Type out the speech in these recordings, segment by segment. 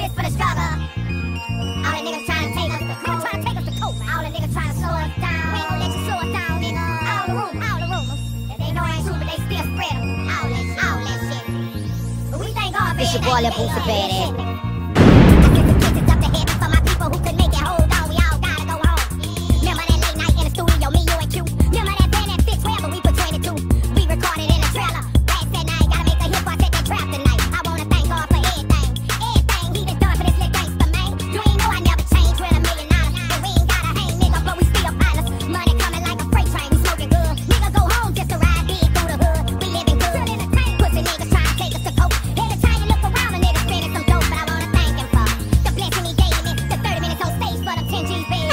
this for the struggle. All the niggas trying to take us to court. All the niggas trying to slow us down. We ain't gon' let you slow us down, nigga. All the rumors. If they know it ain't true, but they still spread them. All that shit. But we thank God for It's your boy, Lil Boosie Badass. I sent some kisses up to heaven for my people who could make it. Hold on, we all gotta go home. Remember that late night in the studio, me, you, and Q. Remember that band that fit 12, but we put 22. We recorded in the trailer. Last that night, gotta make a hit, boy, set that trap tonight. I wanna thank God for everything. Everything he done done for this little gangster, man. You ain't know I never changed with $1 million. And we ain't gotta hang, nigga, but we still partners. Money coming like a freight train, we smoking good. Nigga go home just to ride big through the hood. We living good. Pussy niggas trying to take us to coke. Every time you look around, a nigga spending some dope. But I wanna thank him for the blessing he gave me. The 30 minutes on stage for them 10 G's, baby.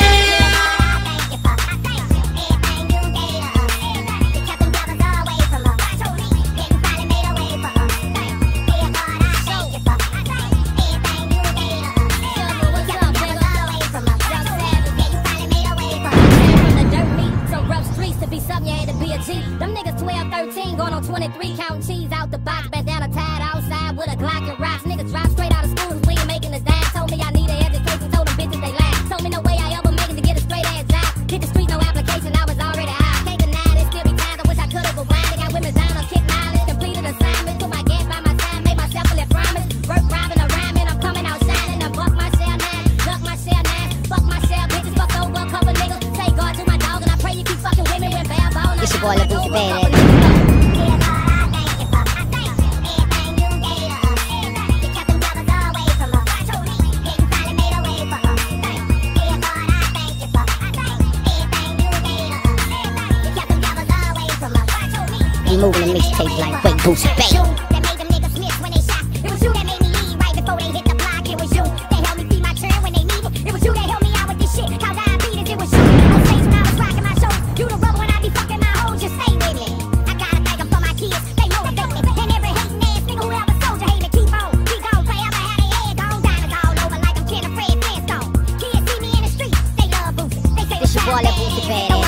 Them niggas 12, 13, going on 23, counting cheese out the box, bandana tied outside with a Glock and rocks. Niggas drop straight out of school, we ain't making a dime. Told me I need an education, told them bitches they lie. Told me no way I ever make it to get a straight ass job. Hit the street, no application, I was already high. Can't deny it, still be times I wish I could've rewind. They got women down on kick knowledge, completed assignments. Put my gas by my side, made myself a little promise. Work robbing or rhyming, I'm coming out shining. I buck my shell nine, duck my shell nine, fuck my shell bitches, fuck over a couple niggas. Say God to my dog, and I pray you keep fucking women with bare bone. It's your boy, Lil Boosie Badass. He moving the mixtape like Wait Boosie Badass. That made them niggas miss when they shot. It was you that made me leave right before they hit the block. It was you that helped me feed my children when they needed. It was you that helped me out with this shit. Cause diabetes, it was you. On stage when I was rocking my shows. You the rubber when I be fucking my hoes. Just stay with me. I gotta thank them for my kids. They motivate me. And every hating ass nigga who ever soldier hate me. Keep on. We gon' forever have their head gone. Diamonds all over like I'm Ken and Fred Flintstone. Kids see me in the street. They love Boosie. They say It's your boy, Lil Boosie Badass.